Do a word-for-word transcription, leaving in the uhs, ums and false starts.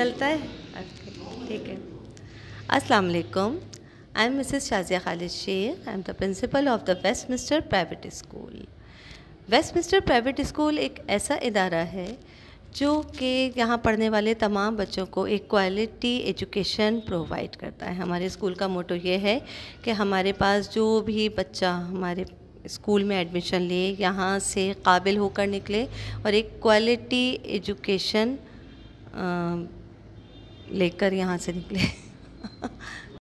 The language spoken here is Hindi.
चलता है? ठीक है। अस्सलाम वालेकुम। I am Mrs Shazia Khalid Sheikh. I am the principal of the Westminster private school. Westminster private school एक ऐसा इदारा है जो कि यहाँ पढ़ने वाले तमाम बच्चों को एक क्वालिटी एजुकेशन प्रोवाइड करता है। हमारे स्कूल का मोटो ये है कि हमारे पास जो भी बच्चा हमारे स्कूल में एडमिशन ले, यहाँ से काबिल होकर निकले और एक क्वालिटी एजुकेशन लेकर यहाँ से निकले।